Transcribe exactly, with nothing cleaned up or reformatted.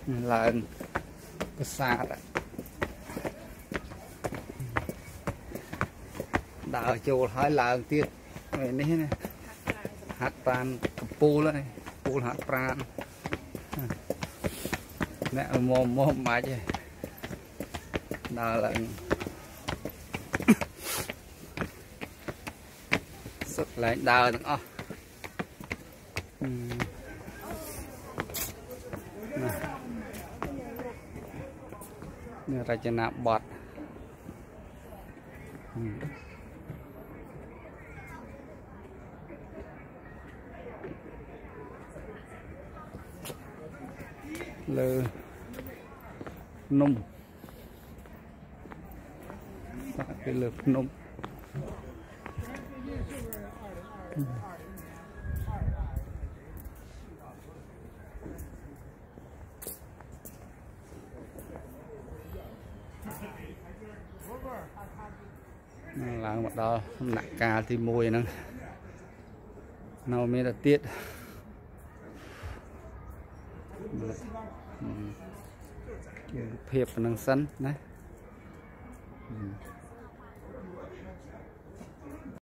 lợn cái xa đó đào chùa hỏi lợn tiết này nè hạt pan pu đấy pu hạt pan nè mồm mồm mà chứ đào lợn sức lại đào được không ra cho nạp bọt lơ nung cái lược nung là một đó nặng ca thì mùi nó nào mới là tiết phiệp năng sân đấy